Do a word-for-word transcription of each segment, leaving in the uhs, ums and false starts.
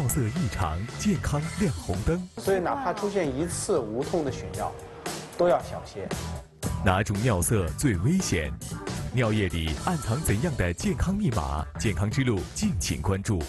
色异常，健康亮红灯。 所以哪怕出现一次无痛的血尿，都要小心。 哪种尿色最危险？尿液里暗藏怎样的健康密码？健康之路，敬请关注。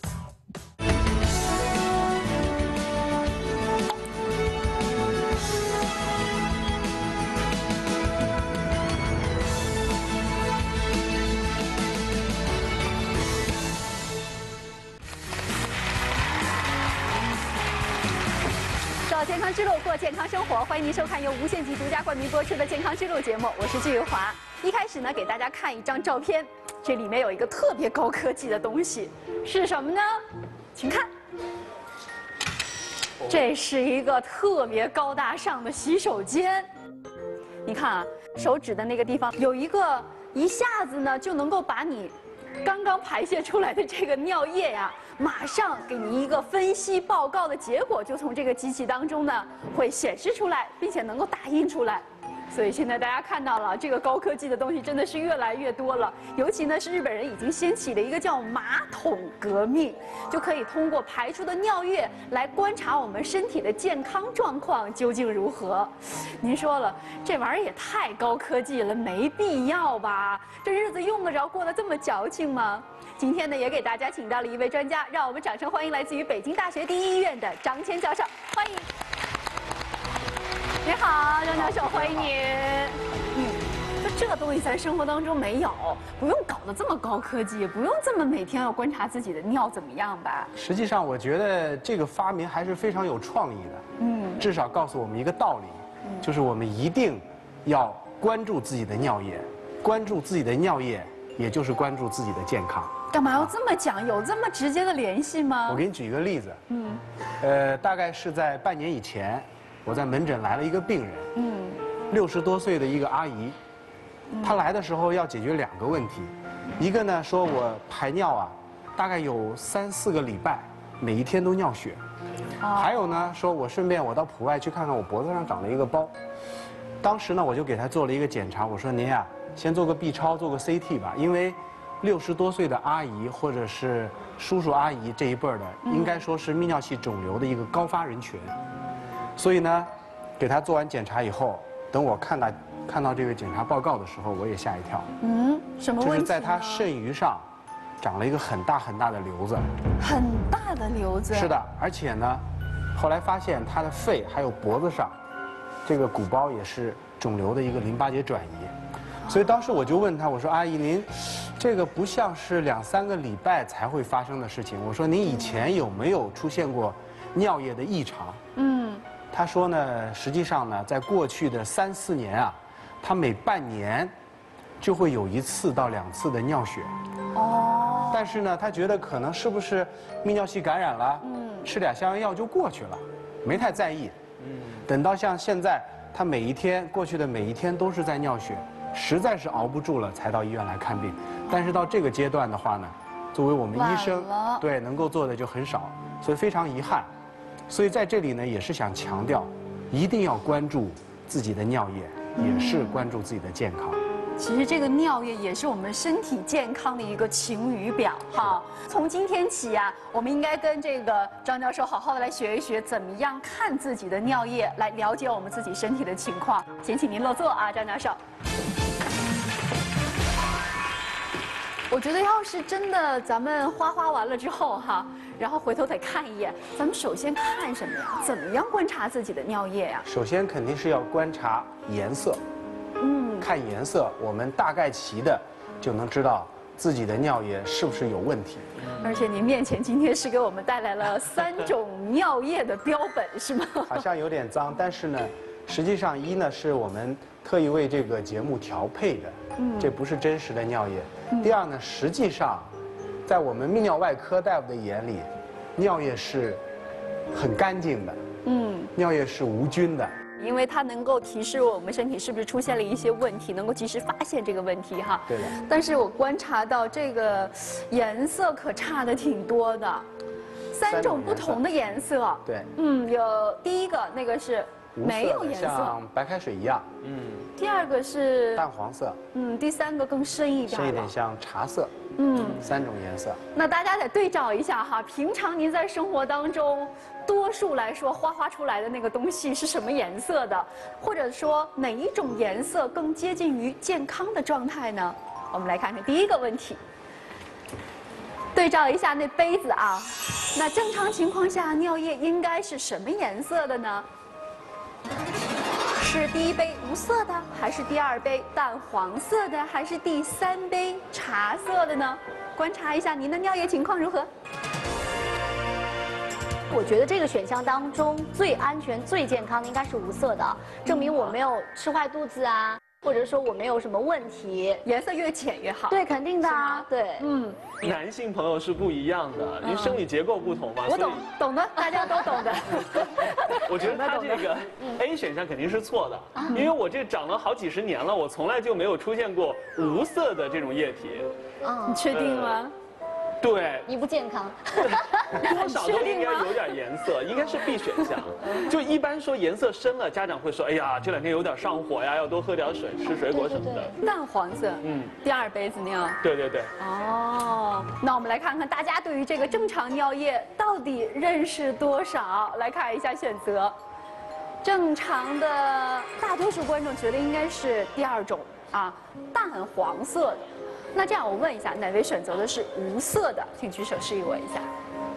找健康之路，过健康生活，欢迎您收看由无限极独家冠名播出的《健康之路》节目，我是季玉华。一开始呢，给大家看一张照片，这里面有一个特别高科技的东西，是什么呢？请看，这是一个特别高大上的洗手间。你看啊，手指的那个地方有一个，一下子呢就能够把你刚刚排泄出来的这个尿液呀，马上给你一个分析报告的结果，就从这个机器当中呢会显示出来，并且能够打印出来。所以现在大家看到了，这个高科技的东西真的是越来越多了。尤其呢是日本人已经掀起了一个叫马桶革命，就可以通过排出的尿液来观察我们身体的健康状况究竟如何。您说了，这玩意儿也太高科技了，没必要吧？这日子用得着过得这么矫情吗？今天呢，也给大家请到了一位专家，让我们掌声欢迎来自于北京大学第一医院的张谦教授，欢迎。你好，张教授，欢迎您。嗯，说这个东西咱生活当中没有，不用搞得这么高科技，不用这么每天要观察自己的尿怎么样吧？ 实际上，我觉得这个发明还是非常有创意的。嗯，至少告诉我们一个道理，嗯、就是我们一定要关注自己的尿液，关注自己的尿液，也就是关注自己的健康。 干嘛要这么讲？有这么直接的联系吗？ 我给你举一个例子。嗯，呃，大概是在半年以前。我在门诊来了一个病人，嗯，六十多岁的一个阿姨，她来的时候要解决两个问题，一个呢说我排尿啊，大概有三四个礼拜，每一天都尿血，还有呢说我顺便我到普外去看看我脖子上长了一个包，当时呢我就给她做了一个检查，我说您啊先做个 B 超做个 C T 吧，因为六十多岁的阿姨或者是叔叔阿姨这一辈儿的，应该说是泌尿系肿瘤的一个高发人群。所以呢，给他做完检查以后，等我看到看到这个检查报告的时候，我也吓一跳。嗯，什么问题？就是在他肾盂上，长了一个很大很大的瘤子。很大的瘤子。 是的，而且呢，后来发现他的肺还有脖子上，这个鼓包也是肿瘤的一个淋巴结转移。所以当时我就问他，我说：“阿姨，您这个不像是两三个礼拜才会发生的事情。我说您以前有没有出现过尿液的异常？”嗯。他说呢，实际上呢，在过去的三四年啊，他每半年就会有一次到两次的尿血。哦。但是呢，他觉得可能是不是泌尿系感染了，嗯，吃点消炎药就过去了，没太在意。嗯。等到像现在，他每一天过去的每一天都是在尿血，实在是熬不住了才到医院来看病。但是到这个阶段的话呢，作为我们医生，对能够做的就很少，所以非常遗憾。所以在这里呢，也是想强调，一定要关注自己的尿液，也是关注自己的健康。 其实这个尿液也是我们身体健康的一个晴雨表哈。从今天起啊，我们应该跟这个张教授好好的来学一学，怎么样看自己的尿液，来了解我们自己身体的情况。先请您落座啊，张教授。我觉得要是真的咱们花花完了之后哈，然后回头得看一眼，咱们首先看什么呀？怎么样观察自己的尿液呀？ 首先肯定是要观察颜色，嗯，看颜色，我们大概齐的就能知道自己的尿液是不是有问题。 而且您面前今天是给我们带来了三种尿液的标本，是吗？ 好像有点脏，但是呢，实际上一呢是我们特意为这个节目调配的。嗯，这不是真实的尿液。嗯、第二呢，实际上，在我们泌尿外科大夫的眼里，尿液是很干净的。嗯，尿液是无菌的。 因为它能够提示我们身体是不是出现了一些问题，能够及时发现这个问题哈。 对的。 但是我观察到这个颜色可差的挺多的，三种不同的颜色。 对。 嗯，有第一个那个是没有颜色， 像白开水一样。嗯。 第二个是淡黄色。 嗯，第三个更深一点。 深一点，像茶色。 嗯， 三种颜色。 那大家得对照一下哈，平常您在生活当中，多数来说画画出来的那个东西是什么颜色的，或者说哪一种颜色更接近于健康的状态呢？我们来看看第一个问题，对照一下那杯子啊，那正常情况下尿液应该是什么颜色的呢？是第一杯无色的，还是第二杯淡黄色的，还是第三杯茶色的呢？观察一下您的尿液情况如何？ 我觉得这个选项当中最安全、最健康的应该是无色的，证明我没有吃坏肚子啊，或者说我没有什么问题。 颜色越浅越好。 对，肯定的啊，对， 嗯， 男性朋友是不一样的，因为生理结构不同嘛。 我懂，懂的，大家都懂的。 我觉得他这个 A 选项肯定是错的，因为我这长了好几十年了，我从来就没有出现过无色的这种液体。 你确定吗？ 对， 你不健康。 多少都应该有点颜色，应该是 B 选项。就一般说颜色深了，家长会说，哎呀，这两天有点上火呀，要多喝点水，吃水果什么的。 淡黄色，嗯，第二杯子尿。 对对对。 哦，那我们来看看大家对于这个正常尿液到底认识多少？来看一下选择，正常的大多数观众觉得应该是第二种啊，淡黄色的。那这样我问一下，哪位选择的是无色的？请举手示意我一下。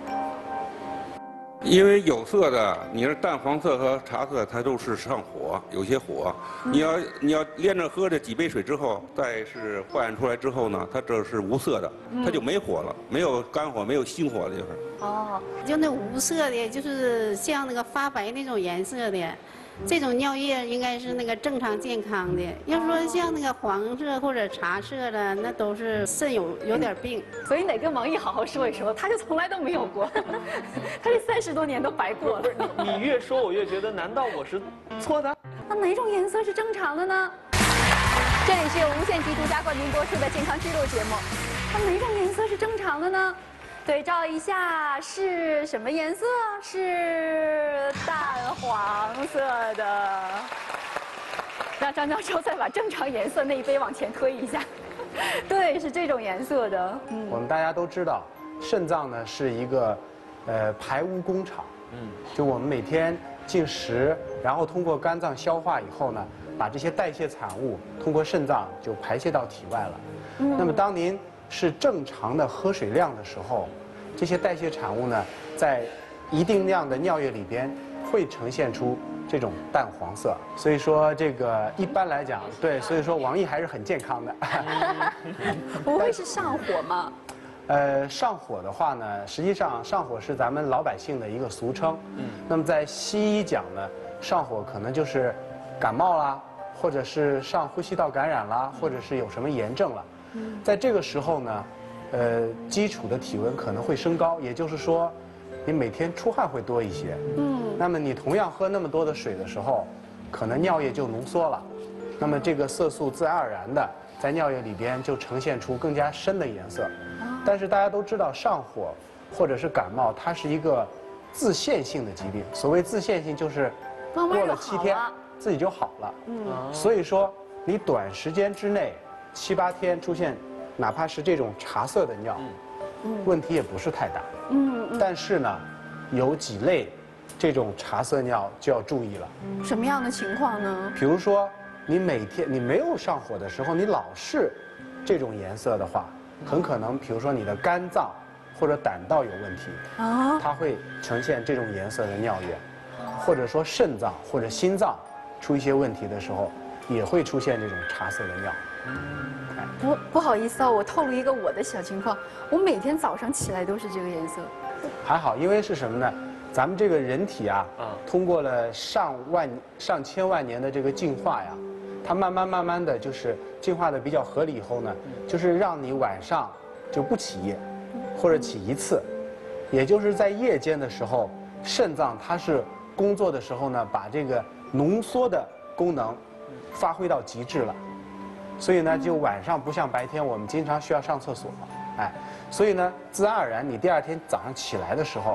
因为有色的，你是淡黄色和茶色，它都是上火，有些火。你要你要连着喝这几杯水之后，再是化验出来之后呢，它这是无色的，它就没火了，没有肝火，没有心火了，就是。 哦，就那无色的，就是像那个发白那种颜色的。这种尿液应该是那个正常健康的。要说像那个黄色或者茶色的，那都是肾有有点病。 所以得跟王毅好好说一说，他就从来都没有过，他这三十多年都白过了。 你越说我越觉得，难道我是错的？ 那哪种颜色是正常的呢？这里是由无线极独家冠名播出的健康之路节目，那哪种颜色是正常的呢？对照一下是什么颜色？是淡黄色的。让张教授再把正常颜色那一杯往前推一下。对，是这种颜色的。 嗯，我们大家都知道，肾脏呢是一个呃排污工厂。嗯，就我们每天进食，然后通过肝脏消化以后呢，把这些代谢产物通过肾脏就排泄到体外了。嗯，那么当您是正常的喝水量的时候，这些代谢产物呢，在一定量的尿液里边会呈现出这种淡黄色。所以说这个一般来讲，对，所以说王毅还是很健康的。 不会是上火吗？ 呃，上火的话呢，实际上上火是咱们老百姓的一个俗称。嗯。那么在西医讲呢，上火可能就是感冒啦，或者是上呼吸道感染啦，或者是有什么炎症了。在这个时候呢，呃，基础的体温可能会升高，也就是说，你每天出汗会多一些。嗯。那么你同样喝那么多的水的时候，可能尿液就浓缩了，那么这个色素自然而然的在尿液里边就呈现出更加深的颜色。但是大家都知道，上火或者是感冒，它是一个自限性的疾病。所谓自限性，就是过了七天自己就好了。嗯。所以说，你短时间之内。七八天出现，哪怕是这种茶色的尿，嗯，问题也不是太大，嗯嗯。但是呢，有几类这种茶色尿就要注意了。 什么样的情况呢？ 比如说，你每天你没有上火的时候，你老是这种颜色的话，很可能，比如说你的肝脏或者胆道有问题，啊，它会呈现这种颜色的尿液，或者说肾脏或者心脏出一些问题的时候，也会出现这种茶色的尿。 不不好意思啊，我透露一个我的小情况，我每天早上起来都是这个颜色。 还好，因为是什么呢？咱们这个人体啊，通过了上万上千万年的这个进化呀，它慢慢慢慢的就是进化的比较合理以后呢，就是让你晚上就不起夜，或者起一次，也就是在夜间的时候，肾脏它是工作的时候呢，把这个浓缩的功能发挥到极致了。所以呢，就晚上不像白天，我们经常需要上厕所，哎，所以呢，自然而然，你第二天早上起来的时候，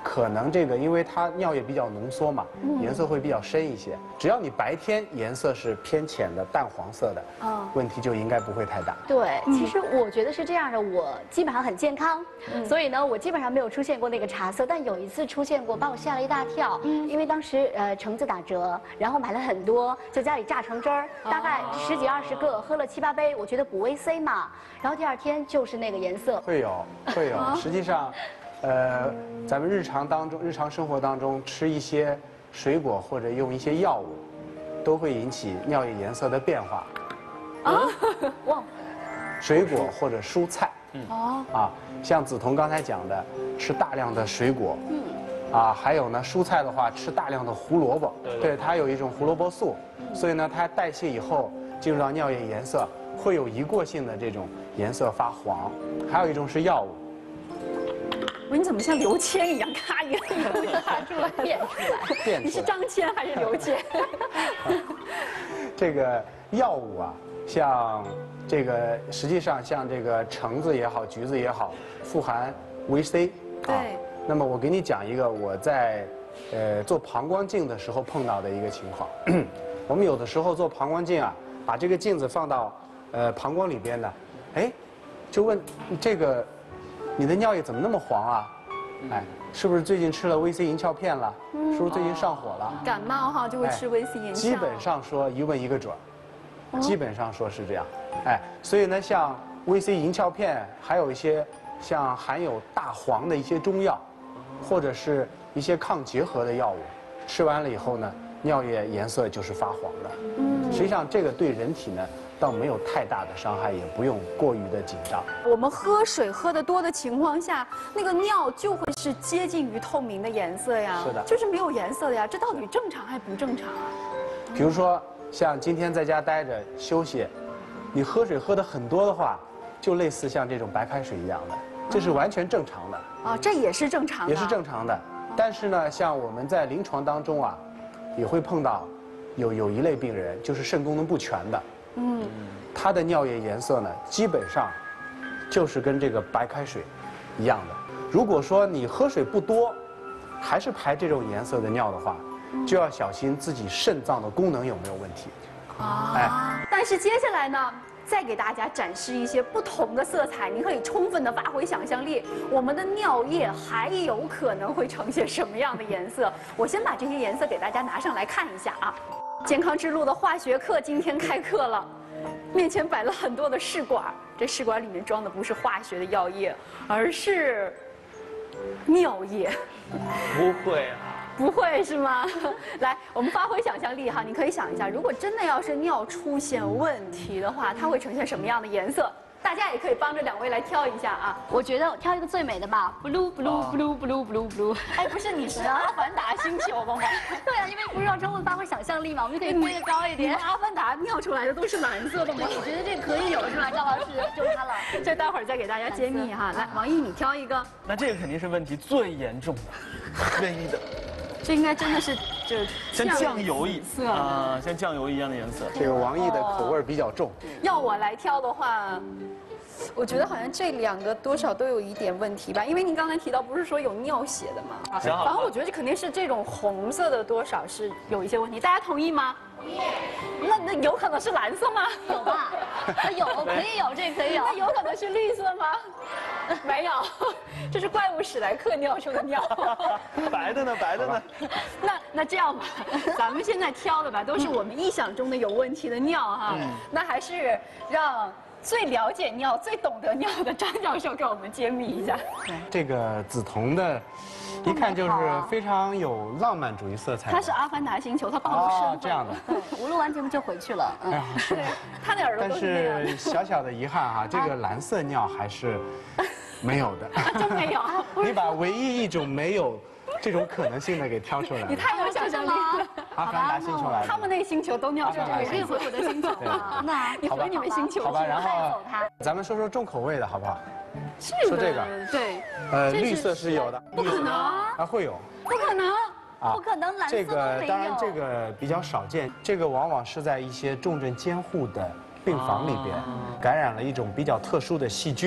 可能这个因为它尿液比较浓缩嘛，颜色会比较深一些。只要你白天颜色是偏浅的淡黄色的， 嗯问题就应该不会太大。 对，其实我觉得是这样的，我基本上很健康，所以呢，我基本上没有出现过那个茶色。但有一次出现过，把我吓了一大跳。因为当时呃橙子打折，然后买了很多，在家里榨成汁儿，大概十几二十个，喝了七八杯，我觉得补维 C 嘛。然后第二天就是那个颜色。 会有，会有。实际上，呃，咱们日常当中、日常生活当中吃一些水果或者用一些药物，都会引起尿液颜色的变化。 啊，哇！ 水果或者蔬菜，哦，啊，像梓潼刚才讲的，吃大量的水果，嗯，啊，还有呢，蔬菜的话，吃大量的胡萝卜，对，它有一种胡萝卜素，所以呢，它代谢以后进入到尿液颜色，会有一过性的这种颜色发黄。还有一种是药物。 喂，你怎么像刘谦一样，咔一个一个就拿出来变出来？ 变出来。 你是张谦还是刘谦？ 这个药物啊，像这个实际上像这个橙子也好，橘子也好，富含维 C。 对。 啊、那么我给你讲一个我在呃做膀胱镜的时候碰到的一个情况。我们有的时候做膀胱镜啊，把这个镜子放到呃膀胱里边呢，哎，就问这个你的尿液怎么那么黄啊？哎，是不是最近吃了维 C 银翘片了？是不是最近上火了？ 感冒哈就会吃维 C 银翘。 基本上说一问一个准，基本上说是这样。哎，所以呢，像维 C 银翘片，还有一些像含有大黄的一些中药，或者是一些抗结核的药物，吃完了以后呢，尿液颜色就是发黄的。嗯，实际上这个对人体呢，倒没有太大的伤害，也不用过于的紧张。 我们喝水喝得多的情况下，那个尿就会是接近于透明的颜色呀。 是的， 就是没有颜色的呀。这到底正常还不正常啊？ 比如说，像今天在家待着休息，你喝水喝的很多的话，就类似像这种白开水一样的，这是完全正常的。 啊，这也是正常的。 也是正常的。但是呢，像我们在临床当中啊，也会碰到有有一类病人，就是肾功能不全的。嗯，他的尿液颜色呢，基本上就是跟这个白开水一样的。如果说你喝水不多，还是排这种颜色的尿的话，就要小心自己肾脏的功能有没有问题。 啊，哎，但是接下来呢，再给大家展示一些不同的色彩，你可以充分的发挥想象力。我们的尿液还有可能会呈现什么样的颜色？我先把这些颜色给大家拿上来看一下啊。健康之路的化学课今天开课了，面前摆了很多的试管，这试管里面装的不是化学的药液，而是尿液。 不会啊。 不会是吗？来，我们发挥想象力哈，你可以想一下，如果真的要是尿出现问题的话，它会呈现什么样的颜色？大家也可以帮着两位来挑一下啊。 我觉得挑一个最美的吧 ，blue blue blue blue blue blue。 哎，不是，你是阿凡达星球吗？ 对啊，因为不是要充分发挥想象力嘛，我们就可以飞得高一点。 阿凡达尿出来的都是蓝色的吗？ 我觉得这可以有是吧，赵老师？就是它了。 这待会儿再给大家揭秘哈。来，王毅，你挑一个。 那这个肯定是问题最严重的，唯一的。 这应该真的是就像酱油一色啊，像酱油一样的颜色。 这个王毅的口味比较重。 要我来挑的话，我觉得好像这两个多少都有一点问题吧，因为您刚才提到不是说有尿血的吗？ 想好了。 反正我觉得这肯定是这种红色的多少是有一些问题，大家同意吗？那那有可能是蓝色吗？ 有吧？有，可以有，这可以有。 那有可能是绿色吗？没有，这是怪物史莱克尿出的尿。 白的呢？白的呢？ 那那这样吧，咱们现在挑的吧，都是我们臆想中的有问题的尿哈。嗯、那还是让最了解尿、最懂得尿的张教授给我们揭秘一下。 这个梓潼的。一看就是非常有浪漫主义色彩。 他是阿凡达星球，他暴露身份。 哦，这样的。 对，我录完节目就回去了。 哎呀，是。 他的耳朵都是那样的。但是小小的遗憾哈，这个蓝色尿还是没有的。 真没有。 你把唯一一种没有这种可能性的给挑出来了。 你太有想象力了。 阿凡达星球来了。 他们那个星球都尿出来了， 可以回我的星球了。那你回你们星球去。 好吧，然后咱们说说重口味的好不好？ 说这个。 对。 呃，绿色是有的。 不可能。 啊，会有。 不可能。 不可能，蓝色这个当然这个比较少见，这个往往是在一些重症监护的病房里边，感染了一种比较特殊的细菌，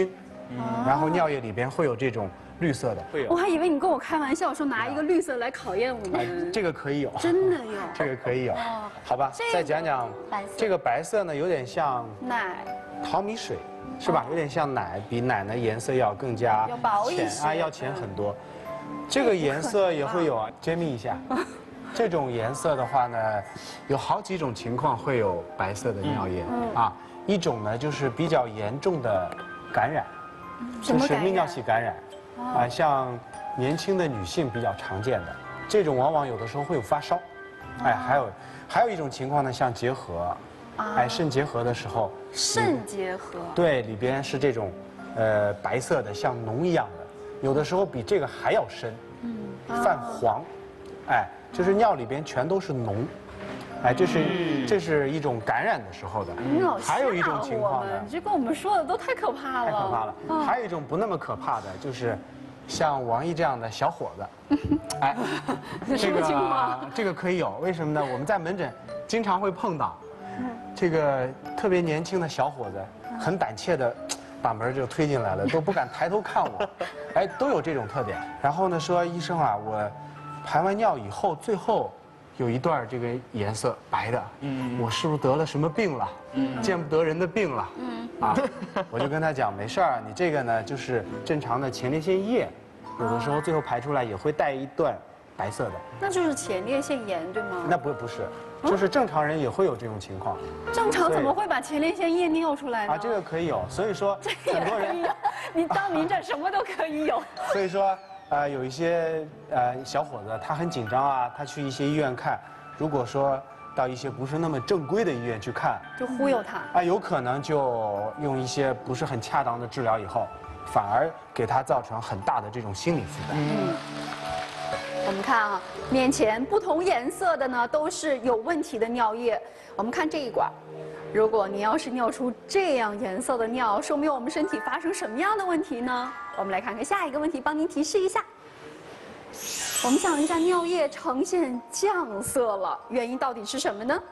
然后尿液里边会有这种绿色的。 会有我还以为你跟我开玩笑说拿一个绿色来考验我哎， 们。 这个可以有， 真的有这个可以有，好吧这个？ 再讲讲白色这个白色呢，有点像奶。 淘米水，是吧？有点像奶，比奶呢颜色要更加要薄一浅些啊，要浅很多。这个颜色也会有啊，揭秘一下。这种颜色的话呢，有好几种情况会有白色的尿液啊。一种呢就是比较严重的感染，就是泌尿系感染啊，像年轻的女性比较常见的，这种往往有的时候会有发烧。哎，还有还有一种情况呢，像结核。哎，肾结核的时候， 肾结核， 对，里边是这种，呃，白色的，像脓一样的，有的时候比这个还要深，嗯，泛黄，哎，就是尿里边全都是脓，哎，这是这是一种感染的时候的。 你老还有一种情况呢， 你这跟我们说的都太可怕了， 太可怕了。还有一种不那么可怕的，就是像王毅这样的小伙子，哎，这个这个可以有，为什么呢？我们在门诊经常会碰到。这个特别年轻的小伙子，很胆怯的把门就推进来了，都不敢抬头看我，哎，都有这种特点。然后呢，说医生啊，我排完尿以后，最后有一段这个颜色白的，嗯，我是不是得了什么病了？嗯，见不得人的病了？嗯，啊，我就跟他讲，没事儿，你这个呢就是正常的前列腺液，有的时候最后排出来也会带一段白色的。 那就是前列腺炎，对吗？ 那不不是。就是正常人也会有这种情况， 正常怎么会把前列腺液尿出来呢？ 啊，这个可以有，所以说很多人， 你当名诊什么都可以有。 所以说，呃，有一些呃小伙子他很紧张啊，他去一些医院看，如果说到一些不是那么正规的医院去看， 就忽悠他啊，有可能就用一些不是很恰当的治疗以后，反而给他造成很大的这种心理负担。嗯。 我们看啊，面前不同颜色的呢都是有问题的尿液。我们看这一管，如果你要是尿出这样颜色的尿，说明我们身体发生什么样的问题呢？我们来看看下一个问题，帮您提示一下。我们想一下，尿液呈现酱色了，原因到底是什么呢？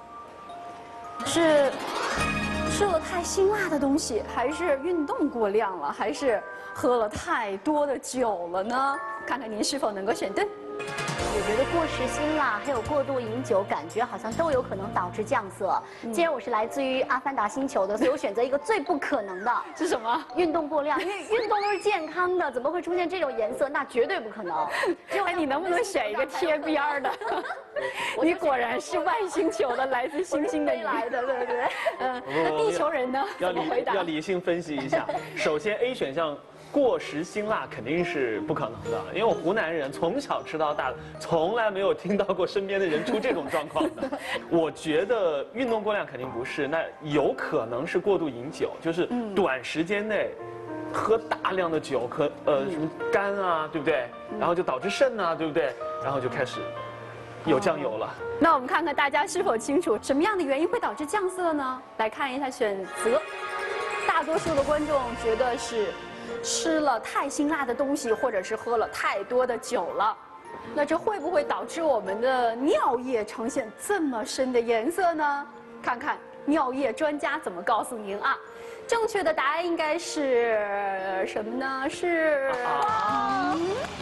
是吃了太辛辣的东西，还是运动过量了，还是喝了太多的酒了呢？看看您是否能够选对。 我觉得过食辛辣还有过度饮酒，感觉好像都有可能导致酱色。既然我是来自于阿凡达星球的，所以我选择一个最不可能的是什么？ 运动过量，因为运动都是健康的，怎么会出现这种颜色？那绝对不可能。 哎，你能不能选一个贴边儿的？你果然是外星球的，来自星星的你来的，对不对？ 嗯，那地球人呢？ 要理怎么回答？ 要理性分析一下。首先 A 选项。过食辛辣肯定是不可能的，因为我湖南人从小吃到大，从来没有听到过身边的人出这种状况的。我觉得运动过量肯定不是，那有可能是过度饮酒，就是短时间内喝大量的酒，可呃什么肝啊，对不对？然后就导致肾啊，对不对？然后就开始有酱油了。 那我们看看大家是否清楚什么样的原因会导致酱色呢？来看一下选择，大多数的观众觉得是吃了太辛辣的东西，或者是喝了太多的酒了。那这会不会导致我们的尿液呈现这么深的颜色呢？看看尿液专家怎么告诉您啊。正确的答案应该是什么呢？是。 啊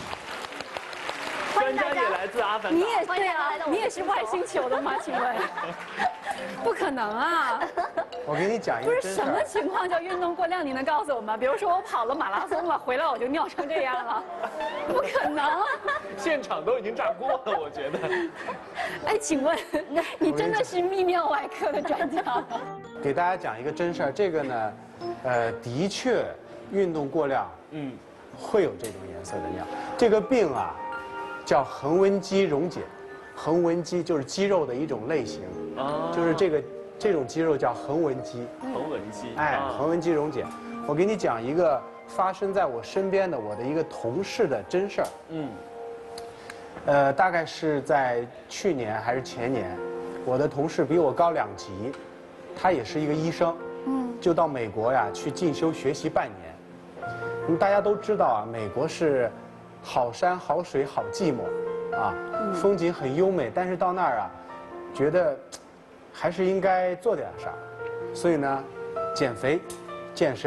专家也来自阿凡达， 你也对啊，你也是外星球的吗？请问，不可能啊！ 我给你讲一个不是什么情况叫运动过量？你能告诉我吗？比如说我跑了马拉松了，回来我就尿成这样了，不可能！ 现场都已经炸锅了，我觉得。 哎，请问你真的是泌尿外科的专家吗？ 给大家讲一个真事儿，这个呢，呃，的确运动过量，嗯，会有这种颜色的尿。这个病啊。叫横纹肌溶解，横纹肌就是肌肉的一种类型，啊，就是这个这种肌肉叫横纹肌。 横纹肌， 哎，横纹肌溶解。我给你讲一个发生在我身边的我的一个同事的真事儿。嗯。呃，大概是在去年还是前年，我的同事比我高两级，他也是一个医生，嗯，就到美国呀去进修学习半年。嗯，大家都知道啊，美国是。好山好水好寂寞，啊，风景很优美，但是到那儿啊，觉得还是应该做点啥，所以呢，减肥、健身，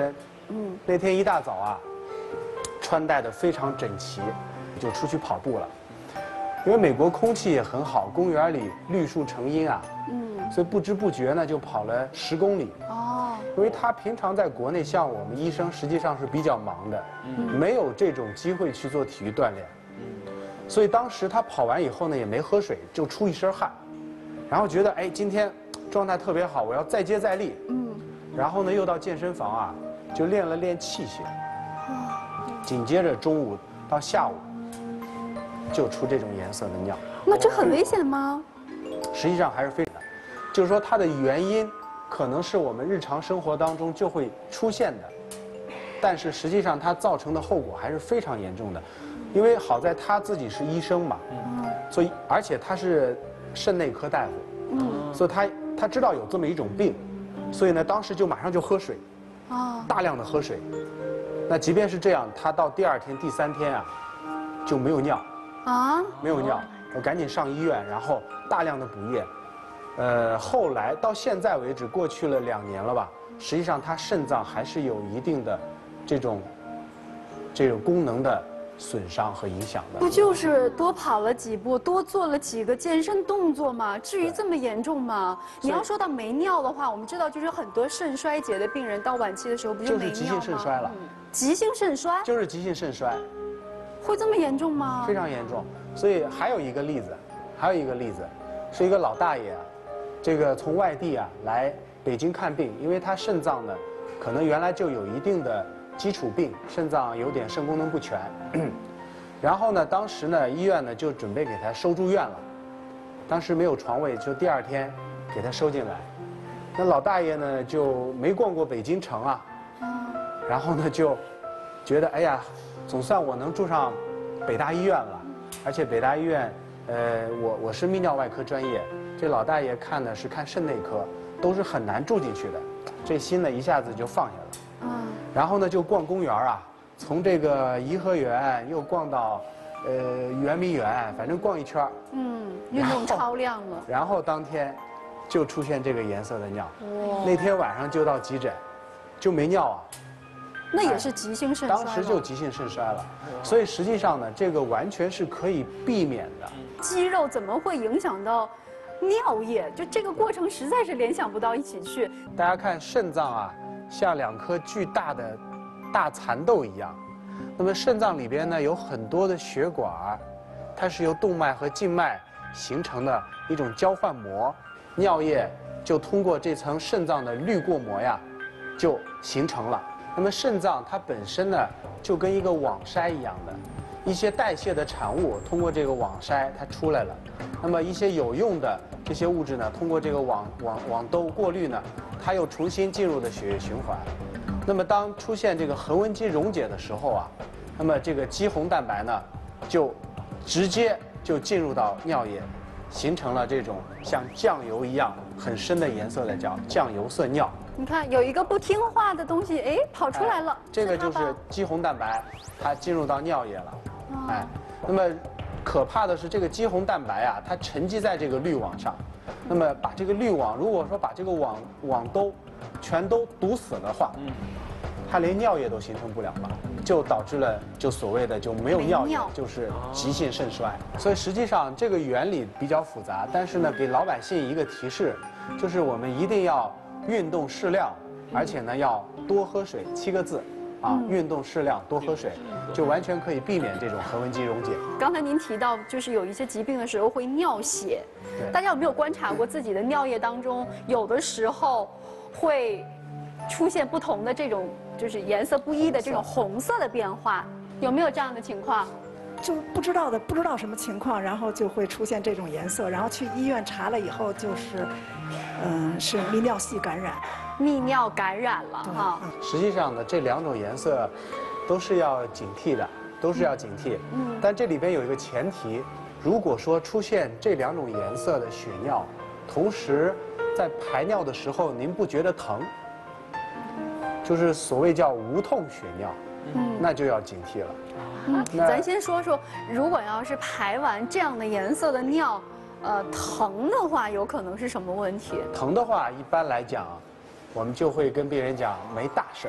嗯，那天一大早啊，穿戴得非常整齐，就出去跑步了。因为美国空气也很好，公园里绿树成荫啊，嗯，所以不知不觉呢就跑了十公里。哦，因为他平常在国内，像我们医生实际上是比较忙的，嗯，没有这种机会去做体育锻炼，嗯，所以当时他跑完以后呢也没喝水，就出一身汗，然后觉得哎今天状态特别好，我要再接再厉，嗯，然后呢又到健身房啊就练了练器械，紧接着中午到下午。就出这种颜色的尿， 那这很危险吗？ 实际上还是非常的，就是说它的原因可能是我们日常生活当中就会出现的，但是实际上它造成的后果还是非常严重的，因为好在他自己是医生嘛，嗯，所以而且他是肾内科大夫，嗯，所以他他知道有这么一种病，所以呢当时就马上就喝水，啊，大量的喝水，那即便是这样，他到第二天、第三天啊就没有尿。啊，没有尿，我赶紧上医院，然后大量的补液，呃，后来到现在为止，过去了两年了吧，实际上他肾脏还是有一定的这种这种功能的损伤和影响的。 不就是多跑了几步，多做了几个健身动作吗？至于这么严重吗？你要说到没尿的话，我们知道就是很多肾衰竭的病人到晚期的时候不就没尿吗？ 就是急性肾衰了。 急性肾衰？ 就是急性肾衰。 会这么严重吗？ 非常严重，所以还有一个例子，还有一个例子，是一个老大爷啊，这个从外地啊来北京看病，因为他肾脏呢，可能原来就有一定的基础病，肾脏有点肾功能不全，然后呢，当时呢医院呢就准备给他收住院了，当时没有床位，就第二天给他收进来，那老大爷呢就没逛过北京城啊，然后呢就觉得哎呀。总算我能住上北大医院了，而且北大医院，呃，我我是泌尿外科专业，这老大爷看的是看肾内科，都是很难住进去的，这心呢一下子就放下了。嗯。然后呢就逛公园啊，从这个颐和园又逛到，呃圆明园，反正逛一圈。嗯， 运动超量了。 然后当天，就出现这个颜色的尿。哇。那天晚上就到急诊，就没尿啊。 那也是急性肾衰， 当时就急性肾衰了，所以实际上呢，这个完全是可以避免的。 肌肉怎么会影响到尿液？就这个过程实在是联想不到一起去。 大家看肾脏啊，像两颗巨大的大蚕豆一样。那么肾脏里边呢有很多的血管，它是由动脉和静脉形成的一种交换膜，尿液就通过这层肾脏的滤过膜呀，就形成了。那么肾脏它本身呢，就跟一个网筛一样的，一些代谢的产物通过这个网筛它出来了，那么一些有用的这些物质呢，通过这个网网网兜过滤呢，它又重新进入的血液循环。那么当出现这个横纹肌溶解的时候啊，那么这个肌红蛋白呢，就直接就进入到尿液，形成了这种像酱油一样很深的颜色的叫酱油色尿。 你看，有一个不听话的东西，哎，跑出来了。哎、 这个就是肌红蛋白，它进入到尿液了。哦、哎，那么可怕的是，这个肌红蛋白啊，它沉积在这个滤网上，那么把这个滤网，如果说把这个网网兜全都堵死的话，嗯，它连尿液都形成不了了，就导致了就所谓的就没有尿液，就是急性肾衰。所以实际上这个原理比较复杂，但是呢，给老百姓一个提示，就是我们一定要。运动适量，而且呢要多喝水，七个字，啊，嗯、运动适量，多喝水，就完全可以避免这种横纹肌溶解。 刚才您提到，就是有一些疾病的时候会尿血，大家有没有观察过自己的尿液当中，有的时候会出现不同的这种，就是颜色不一的这种红色的变化，有没有这样的情况？ 就不知道的不知道什么情况，然后就会出现这种颜色，然后去医院查了以后，就是，嗯、呃，是泌尿系感染， 泌尿感染了哈。 实际上呢，这两种颜色都是要警惕的，都是要警惕。嗯。但这里边有一个前提，如果说出现这两种颜色的血尿，同时在排尿的时候您不觉得疼，就是所谓叫无痛血尿，嗯，那就要警惕了。 嗯，咱先说说，如果要是排完这样的颜色的尿，呃，疼的话，有可能是什么问题？ 疼的话，一般来讲，我们就会跟病人讲没大事儿，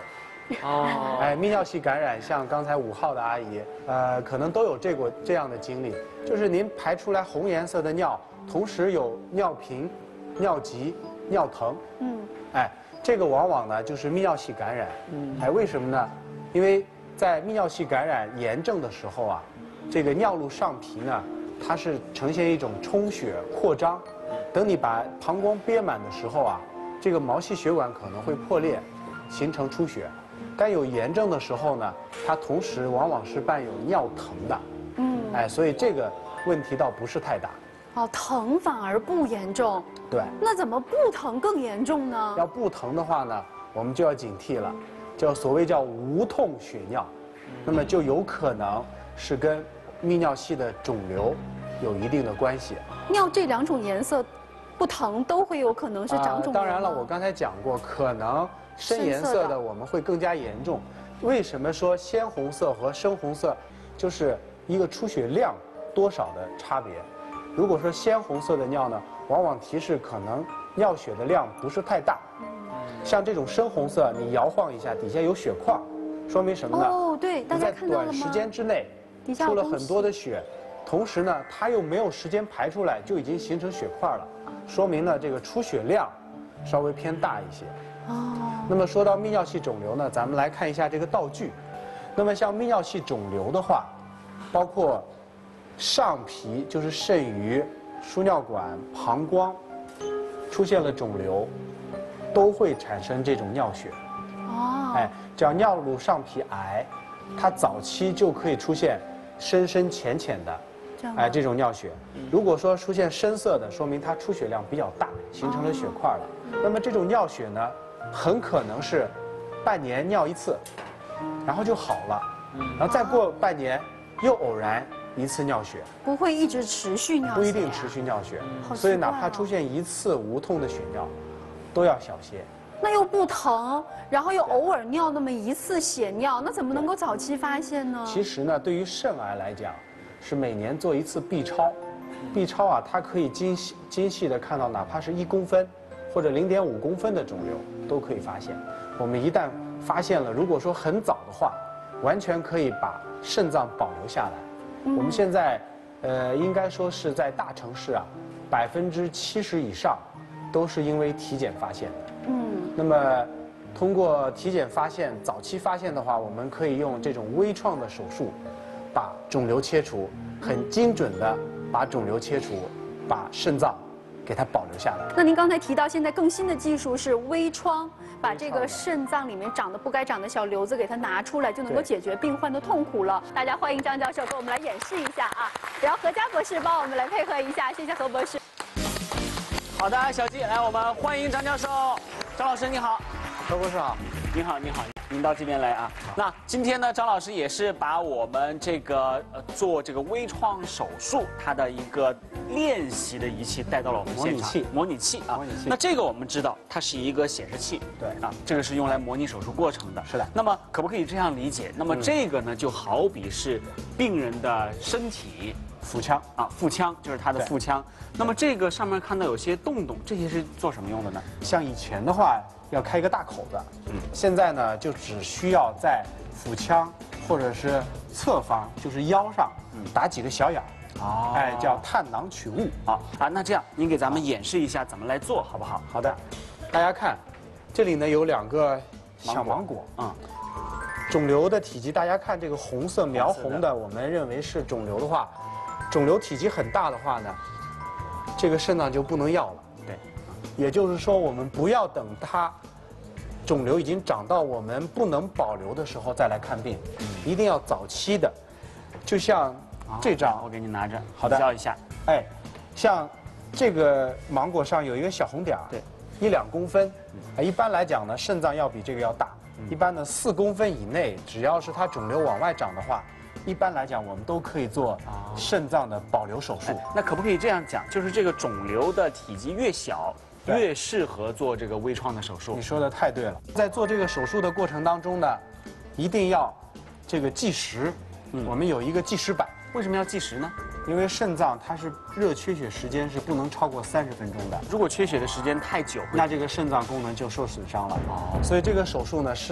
哦，哎，泌尿系感染，像刚才五号的阿姨，呃，可能都有这过这样的经历，就是您排出来红颜色的尿，同时有尿频、尿急、尿疼，嗯，哎，这个往往呢就是泌尿系感染，嗯，哎，为什么呢？因为在泌尿系感染炎症的时候啊，这个尿路上皮呢，它是呈现一种充血扩张，等你把膀胱憋满的时候啊，这个毛细血管可能会破裂，形成出血。该有炎症的时候呢，它同时往往是伴有尿疼的，嗯，哎，所以这个问题倒不是太大。 哦，疼反而不严重。 对。 那怎么不疼更严重呢？ 要不疼的话呢，我们就要警惕了，叫所谓叫无痛血尿，那么就有可能是跟泌尿系的肿瘤有一定的关系。 尿这两种颜色不疼都会有可能是长肿瘤吗？ 当然了，我刚才讲过，可能深颜色的我们会更加严重。为什么说鲜红色和深红色就是一个出血量多少的差别？如果说鲜红色的尿呢，往往提示可能尿血的量不是太大。像这种深红色，你摇晃一下，底下有血块，说明什么呢？ 哦，对，大家看到了吗？ 在短时间之内出了很多的血，同时呢，它又没有时间排出来，就已经形成血块了，说明呢这个出血量稍微偏大一些。哦。那么说到泌尿系肿瘤呢，咱们来看一下这个道具。那么像泌尿系肿瘤的话，包括上皮，就是肾盂、输尿管、膀胱出现了肿瘤，都会产生这种尿血。哦。哎，叫尿路上皮癌，它早期就可以出现深深浅浅的，哎这种尿血。如果说出现深色的，说明它出血量比较大，形成了血块了。那么这种尿血呢，很可能是半年尿一次，然后就好了，然后再过半年又偶然一次尿血， 不会一直持续尿血， 不一定持续尿血，所以哪怕出现一次无痛的血尿，都要小心。 那又不疼，然后又偶尔尿那么一次血尿，那怎么能够早期发现呢？ 其实呢，对于肾癌来讲，是每年做一次 B 超，B 超啊，它可以精细精细的看到，哪怕是一公分或者零点五公分的肿瘤都可以发现。我们一旦发现了，如果说很早的话，完全可以把肾脏保留下来。嗯、我们现在，呃，应该说是在大城市啊，百分之七十以上都是因为体检发现的。嗯，那么通过体检发现，早期发现的话，我们可以用这种微创的手术，把肿瘤切除，很精准的把肿瘤切除，把肾脏给它保留下来。 那您刚才提到，现在更新的技术是微创，把这个肾脏里面长的不该长的小瘤子给它拿出来，就能够解决病患的痛苦了。大家欢迎张教授给我们来演示一下啊，然后何佳博士帮我们来配合一下，谢谢何博士。 好的，小季，来，我们欢迎张教授。张老师你好。 何博士好。 您好，您好，您到这边来啊。那今天呢，张老师也是把我们这个呃做这个微创手术它的一个练习的仪器带到了我们现场。模拟器，模拟器啊。模拟器。那这个我们知道，它是一个显示器。对啊，这个是用来模拟手术过程的。 是的。 那么可不可以这样理解？那么这个呢，就好比是病人的身体。 腹腔啊，腹腔就是它的腹腔。那么这个上面看到有些洞洞，这些是做什么用的呢？ 像以前的话要开一个大口子，嗯，现在呢就只需要在腹腔或者是侧方，就是腰上，嗯，打几个小眼儿，哦，哎，叫探囊取物。 好啊，那这样您给咱们演示一下怎么来做，好不好？ 好的，大家看，这里呢有两个小芒果，嗯。肿瘤的体积，大家看这个红色描红的，我们认为是肿瘤的话，肿瘤体积很大的话呢，这个肾脏就不能要了。对，也就是说，我们不要等它肿瘤已经长到我们不能保留的时候再来看病，一定要早期的。就像这张， 我给你拿着， 好的， 比较一下。 哎，像这个芒果上有一个小红点儿，对，一两公分，啊，一般来讲呢，肾脏要比这个要大。一般呢，四公分以内，只要是它肿瘤往外长的话，一般来讲我们都可以做肾脏的保留手术。 哎、那可不可以这样讲？就是这个肿瘤的体积越小，越适合做这个微创的手术。 你说的太对了。在做这个手术的过程当中呢，一定要这个计时。嗯，我们有一个计时板。 为什么要计时呢？ 因为肾脏它是热缺血时间是不能超过三十分钟的。 如果缺血的时间太久， 那这个肾脏功能就受损伤了。哦，所以这个手术呢是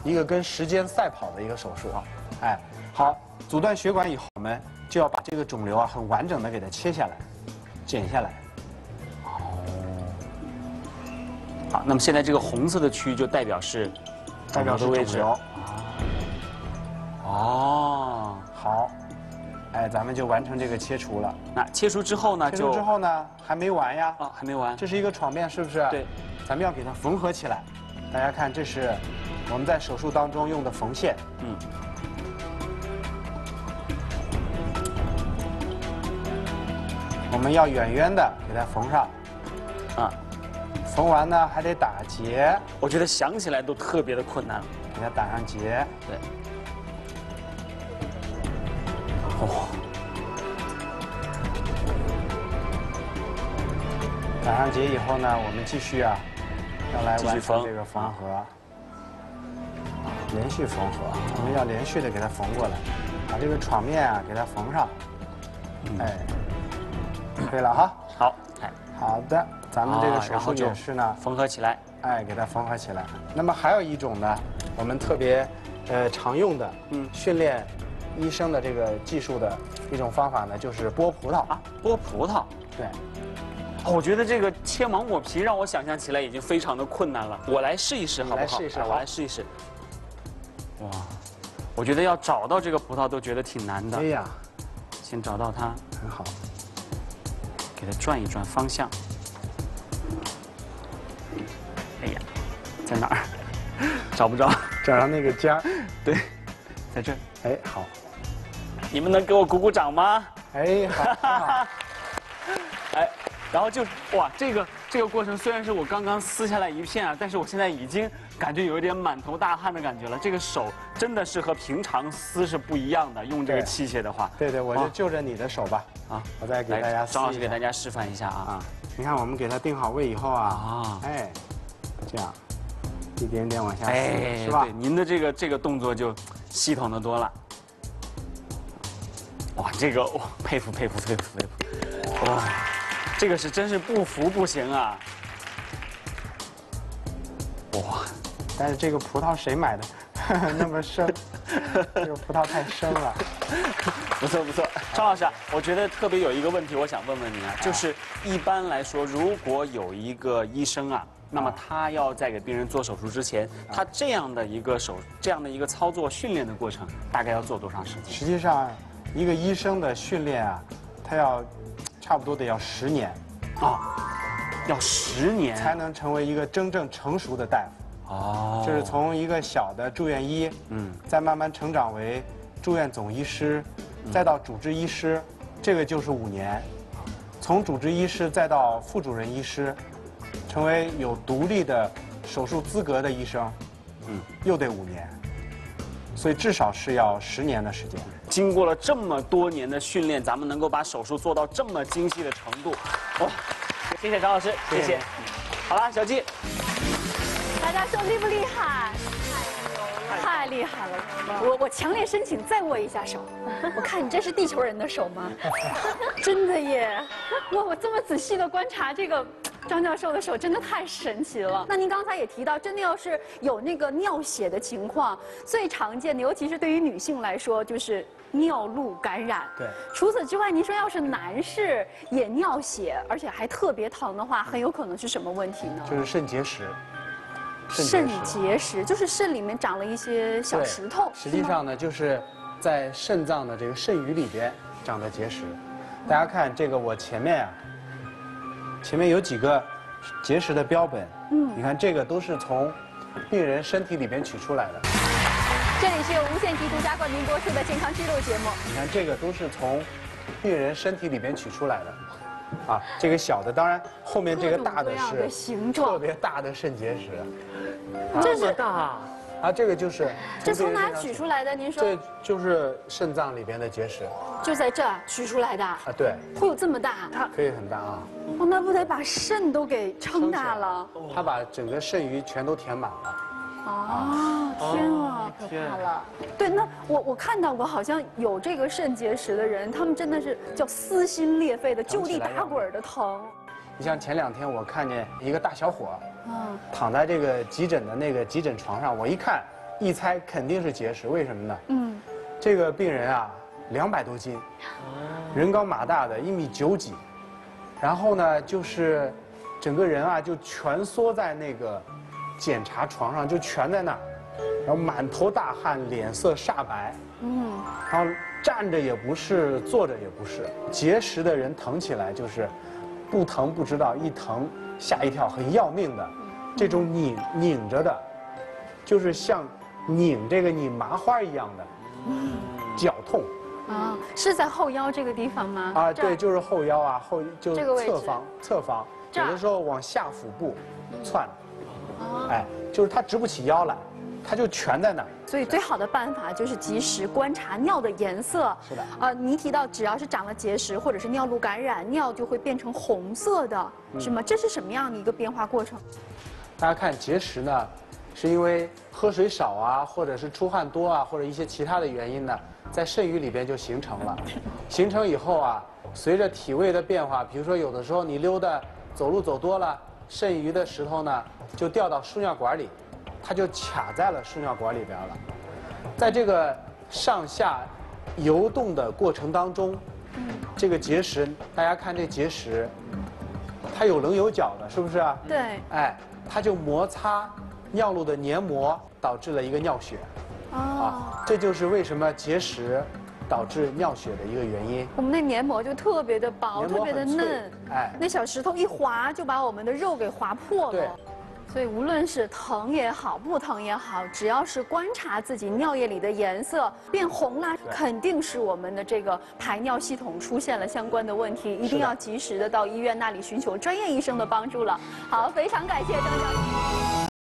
一个跟时间赛跑的一个手术。哎，好，阻断血管以后，我们就要把这个肿瘤啊很完整的给它切下来，剪下来。 好，那么现在这个红色的区域就代表是代表是肿瘤。 哦， 好，哎，咱们就完成这个切除了。 那切除之后呢？ 切除之后呢，还没完呀。 啊，还没完。 这是一个创面，是不是？ 对。 咱们要给它缝合起来。大家看，这是我们在手术当中用的缝线。嗯。我们要远远的给它缝上。啊。缝完呢，还得打结。 我觉得想起来都特别的困难。 给它打上结。 对。哦。 打上结以后呢，我们继续啊，要来完成这个缝合。连续缝合，我们要连续的给它缝过来，把这个创面啊给它缝上。哎，可以了哈。 好，哎， 好的。咱们这个手术也是呢， 缝合起来， 哎，给它缝合起来。那么还有一种呢，我们特别呃常用的，嗯，训练医生的这个技术的一种方法呢，就是剥葡萄啊，剥葡萄， 对。 我觉得这个切芒果皮让我想象起来已经非常的困难了，我来试一试好不好？ 来试一试， 我来试一试。哇，我觉得要找到这个葡萄都觉得挺难的。 哎呀， 先找到它， 很好， 给它转一转方向。哎呀，在哪儿？找不着， 找到那个尖儿。 对，在这儿。 哎，好。 你们能给我鼓鼓掌吗？ 哎，好，好。 哎，然后就哇，这个这个过程虽然是我刚刚撕下来一片啊，但是我现在已经感觉有一点满头大汗的感觉了。这个手真的是和平常撕是不一样的，用这个器械的话。 对对，我就就着你的手吧。啊，我再给大家撕。 张老师给大家示范一下啊。啊， 你看我们给它定好位以后啊，啊，哎，这样一点点往下撕，是吧？ 对，您的这个这个动作就系统的多了。哇，这个哇，佩服佩服佩服佩服，哇！这个是真是不服不行啊！哇！ 但是这个葡萄谁买的？那么生，这个葡萄太生了。 不错不错，张老师，我觉得特别有一个问题，我想问问您啊，就是一般来说，如果有一个医生啊，那么他要在给病人做手术之前，他这样的一个手这样的一个操作训练的过程，大概要做多长时间？ 实际上，一个医生的训练啊，他要。差不多得要十年， 啊，要十年才能成为一个真正成熟的大夫。哦，就是从一个小的住院医，嗯，再慢慢成长为住院总医师，再到主治医师，这个就是五年。从主治医师再到副主任医师，成为有独立的手术资格的医生，嗯，又得五年。所以至少是要十年的时间。 经过了这么多年的训练，咱们能够把手术做到这么精细的程度，哇！谢谢张老师，谢谢。好了，小季， 大家说厉不厉害？太厉害了！我我强烈申请再握一下手。我看你这是地球人的手吗？真的耶！哇，我这么仔细的观察这个。张教授的手真的太神奇了。那您刚才也提到，真的要是有那个尿血的情况，最常见的，尤其是对于女性来说，就是尿路感染。 对。 除此之外，您说要是男士也尿血，而且还特别疼的话，很有可能是什么问题呢？ 就是肾结石。 肾结石就是肾里面长了一些小石头。 实际上呢，就是在肾脏的这个肾盂里边长的结石。大家看这个，我前面啊。前面有几个结石的标本，嗯，你看这个都是从病人身体里边取出来的。 这里是由无线极独家冠名播出的健康之路节目。 你看这个都是从病人身体里边取出来的，啊，这个小的，当然后面这个大的是形状特别大的肾结石， 这是大。 啊，这个就是。 这从哪取出来的？您说？ 这就是肾脏里边的结石。 就在这儿取出来的。啊， 对。 会有这么大？它可以很大啊。 哦，那不得把肾都给撑大了？ 它把整个肾盂全都填满了。 哦，天啊，可怕了。对，那我我看到过，好像有这个肾结石的人，他们真的是叫撕心裂肺的，就地打滚的疼。 你像前两天我看见一个大小伙。嗯，躺在这个急诊的那个急诊床上，我一看， 一猜肯定是结石，为什么呢？ 嗯， 这个病人啊，两百多斤，人高马大的，一米九几，然后呢，就是整个人啊就蜷缩在那个检查床上，就蜷在那儿，然后满头大汗，脸色煞白，嗯，然后站着也不是，坐着也不是。结石的人疼起来就是不疼不知道，一疼吓一跳，很要命的。这种拧拧着的，就是像拧这个拧麻花一样的，绞痛。 啊，是在后腰这个地方吗？ 啊，对，就是后腰啊，后就这个位置侧方，侧方，有的时候往下腹部窜，哎，就是他直不起腰来，他就蜷在那儿。 所以最好的办法就是及时观察尿的颜色。 是的。 啊，您提到只要是长了结石或者是尿路感染，尿就会变成红色的，是吗？这是什么样的一个变化过程？ 大家看结石呢，是因为喝水少啊，或者是出汗多啊，或者一些其他的原因呢，在肾盂里边就形成了。形成以后啊，随着体位的变化，比如说有的时候你溜达走路走多了，肾盂的石头呢就掉到输尿管里，它就卡在了输尿管里边了。在这个上下游动的过程当中，这个结石，大家看这结石，它有棱有角的，是不是啊？ 对。 哎，它就摩擦尿路的黏膜，导致了一个尿血。 哦。 啊，这就是为什么结石导致尿血的一个原因。 我们那黏膜就特别的薄，特别的嫩， 哎， 那小石头一划就把我们的肉给划破了。 对。 所以无论是疼也好，不疼也好，只要是观察自己尿液里的颜色变红了，肯定是我们的这个排尿系统出现了相关的问题，一定要及时的到医院那里寻求专业医生的帮助了。好，非常感谢张教授。